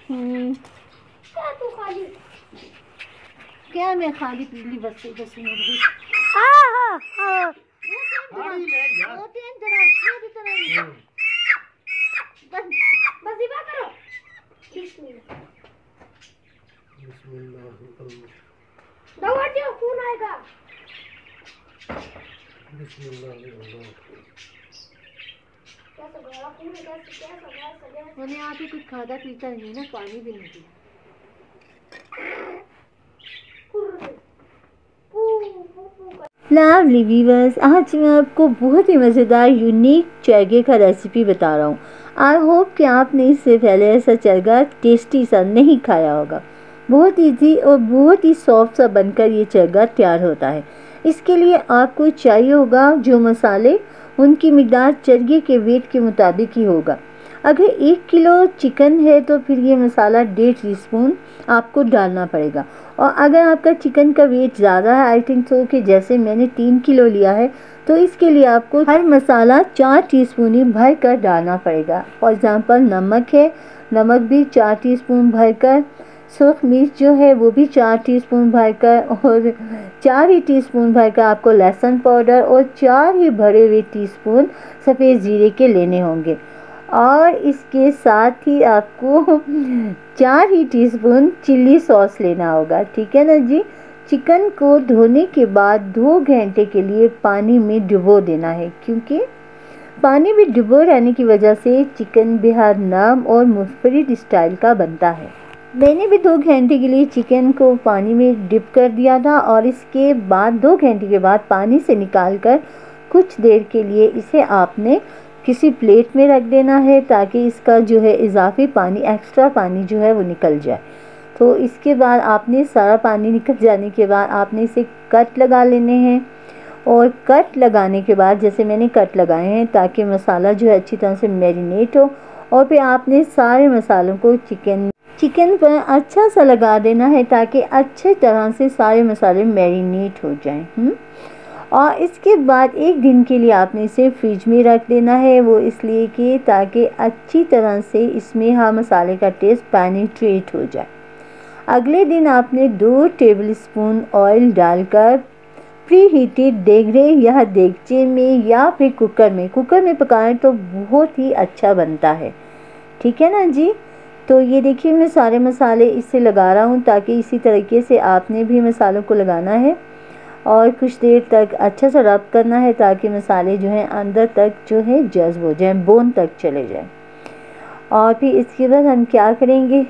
क्या तू खाली क्या मैं खाली पीली बस बस मेरी बस इबा करो। दवा दो, खून आएगा। मैंने यहाँ पे कुछ खादा पीता नहीं ना, पानी भी नहीं पिया। लवली व्यूअर्स, आज मैं आपको बहुत ही मज़ेदार यूनिक चरगे का रेसिपी बता रहा हूँ। आई होप कि आपने इससे पहले ऐसा चरगा टेस्टी सा नहीं खाया होगा। बहुत इजी और बहुत ही सॉफ्ट सा बनकर ये चरगा तैयार होता है। इसके लिए आपको चाहिए होगा जो मसाले, उनकी मिकदार चरगे के वेट के मुताबिक ही होगा। अगर 1 किलो चिकन है तो फिर ये मसाला 1.5 टीस्पून आपको डालना पड़ेगा। और अगर आपका चिकन का वेट ज़्यादा है, आई थिंक सो कि जैसे मैंने 3 किलो लिया है, तो इसके लिए आपको हर मसाला 4 टीस्पून ही भर कर डालना पड़ेगा। फॉर एग्ज़ाम्पल नमक है, नमक भी 4 टीस्पून भर कर, सूख मिर्च जो है वो भी 4 टीस्पून भर कर, और 4 ही टीस्पून भर कर आपको लहसुन पाउडर और 4 ही भरे हुए टीस्पून सफ़ेद जीरे के लेने होंगे। और इसके साथ ही आपको 4 ही टीस्पून चिल्ली सॉस लेना होगा। ठीक है ना जी। चिकन को धोने के बाद 2 घंटे के लिए पानी में डुबो देना है, क्योंकि पानी में डुबो रहने की वजह से चिकन बेहद नरम और मुनफरिद स्टाइल का बनता है। मैंने भी 2 घंटे के लिए चिकन को पानी में डिप कर दिया था, और इसके बाद 2 घंटे के बाद पानी से निकाल कर कुछ देर के लिए इसे आपने किसी प्लेट में रख देना है, ताकि इसका जो है इजाफी पानी, एक्स्ट्रा पानी जो है वो निकल जाए। तो इसके बाद आपने सारा पानी निकल जाने के बाद आपने इसे कट लगा लेने हैं। और कट लगाने के बाद जैसे मैंने कट लगाए हैं, ताकि मसाला जो है अच्छी तरह से मैरिनेट हो। और फिर आपने सारे मसालों को चिकन पर अच्छा सा लगा देना है, ताकि अच्छे तरह से सारे मसाले मैरिनेट हो जाएं। और इसके बाद 1 दिन के लिए आपने इसे फ्रिज में रख देना है। वो इसलिए कि ताकि अच्छी तरह से इसमें हर मसाले का टेस्ट पेनिट्रेट हो जाए। अगले दिन आपने 2 टेबलस्पून ऑयल डालकर प्री हीटेड देगरे या देगचे में या फिर कुकर में पकाएं तो बहुत ही अच्छा बनता है। ठीक है ना जी। तो ये देखिए मैं सारे मसाले इससे लगा रहा हूँ, ताकि इसी तरीके से आपने भी मसालों को लगाना है और कुछ देर तक अच्छा सा रब करना है, ताकि मसाले जो हैं अंदर तक जो है जज्ब हो जाएं, बोन तक चले जाएं। और फिर इसके बाद हम क्या करेंगे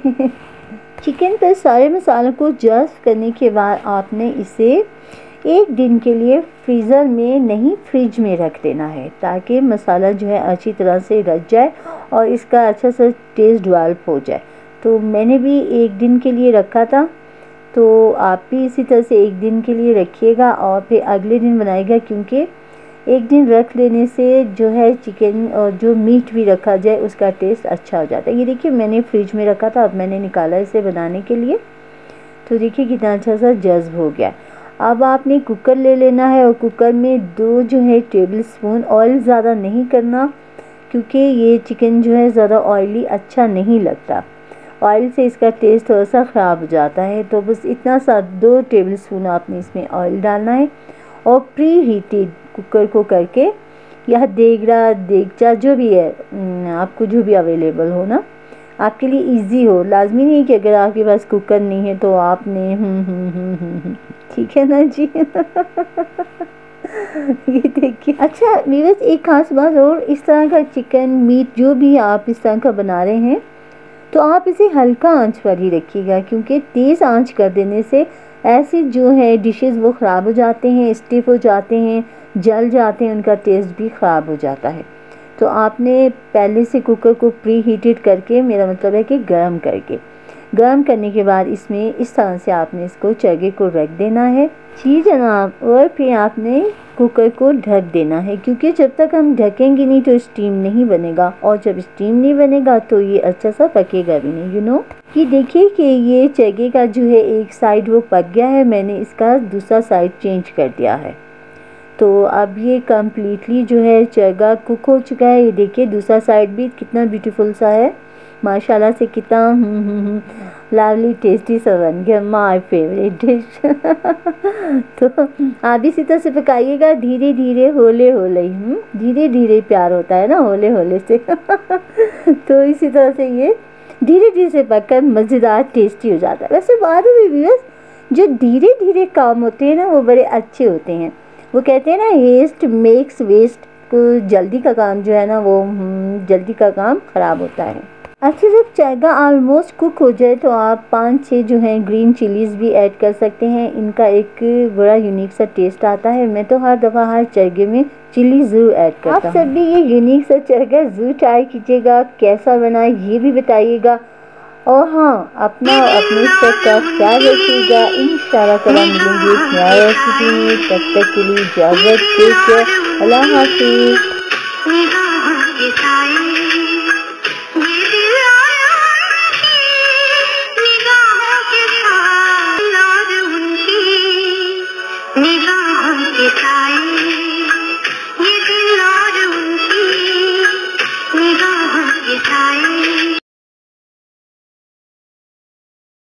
चिकन पर सारे मसालों को जज्ब करने के बाद आपने इसे 1 दिन के लिए फ्रीज़र में नहीं फ्रिज में रख देना है, ताकि मसाला जो है अच्छी तरह से रच जाए और इसका अच्छा सा टेस्ट डेवलप हो जाए। तो मैंने भी 1 दिन के लिए रखा था, तो आप भी इसी तरह से 1 दिन के लिए रखिएगा और फिर अगले दिन बनाइएगा, क्योंकि 1 दिन रख लेने से जो है चिकन और जो मीट भी रखा जाए उसका टेस्ट अच्छा हो जाता है। ये देखिए मैंने फ्रिज में रखा था, अब मैंने निकाला इसे बनाने के लिए, तो देखिए कितना अच्छा सा जज्ब हो गया। अब आपने कुकर ले लेना है और कुकर में 2 जो है टेबलस्पून, ऑयल ज़्यादा नहीं करना, क्योंकि ये चिकन जो है ज़्यादा ऑयली अच्छा नहीं लगता, ऑयल से इसका टेस्ट थोड़ा सा ख़राब हो जाता है। तो बस इतना सा 2 टेबलस्पून आपने इसमें ऑयल डालना है और प्री हीटेड कुकर को करके, यह देगरा देगचा जो भी है आपको जो भी अवेलेबल हो ना, आपके लिए इजी हो। लाजमी नहीं कि अगर आपके पास कुकर नहीं है तो आपने ठीक है ना जी ये देखिए। अच्छा वीवर्स, एक खास बात और, इस तरह का चिकन मीट जो भी आप इस तरह का बना रहे हैं तो आप इसे हल्का आंच पर ही रखिएगा, क्योंकि तेज़ आंच कर देने से ऐसे जो है डिशेस वो ख़राब हो जाते हैं, स्टिफ हो जाते हैं, जल जाते हैं, उनका टेस्ट भी ख़राब हो जाता है। तो आपने पहले से कुकर को प्री हीटेड करके, मेरा मतलब है कि गर्म करने के बाद इसमें इस तरह से आपने इसको चरगे को रख देना है। जी जनाब। और फिर आपने कुकर को ढक देना है, क्योंकि जब तक हम ढकेंगे नहीं तो स्टीम नहीं बनेगा, और जब स्टीम नहीं बनेगा तो ये अच्छा सा पकेगा भी नहीं। यू नो कि देखिए कि ये चरगे का जो है एक साइड वो पक गया है, मैंने इसका दूसरा साइड चेंज कर दिया है। तो अब ये कम्प्लीटली जो है चरगा कुक हो चुका है। ये देखिए दूसरा साइड भी कितना ब्यूटीफुल सा है, माशाल्लाह से कितना लवली टेस्टी सा बन गया, माय फेवरेट डिश। तो आप इसी तरह से पकाइएगा, धीरे धीरे होले होले, धीरे धीरे प्यार होता है ना होले होले से। तो इसी तरह से ये धीरे धीरे से पककर मज़ेदार टेस्टी हो जाता है। वैसे बाद में भी बस जो धीरे धीरे काम होते हैं ना वो बड़े अच्छे होते हैं। वो कहते हैं ना हेस्ट मेक्स वेस्ट, को जल्दी का काम जो है ना वो जल्दी का काम ख़राब होता है। अच्छा, जब चरगा ऑलमोस्ट कुक हो जाए तो आप 5-6 जो हैं ग्रीन चिलीज़ भी ऐड कर सकते हैं। इनका एक बड़ा यूनिक सा टेस्ट आता है। मैं तो हर दफ़ा हर चरगे में चिली ज़रूर ऐड करता हूँ। आप सब भी ये यूनिक सा चरगा ज़रूर ट्राई कीजिएगा, कैसा बना ये भी बताइएगा। और हाँ, अपना और अपने सब का ख्याल रखिएगा। इंशाल्लाह ताला मिलेंगे एक नया रेसिपी में। तब तक के लिए इजाज़त, टेक केयर, अल्लाह हाफिज़। निगाहों के साए, ये दिल और उनकी निगाहों के साए।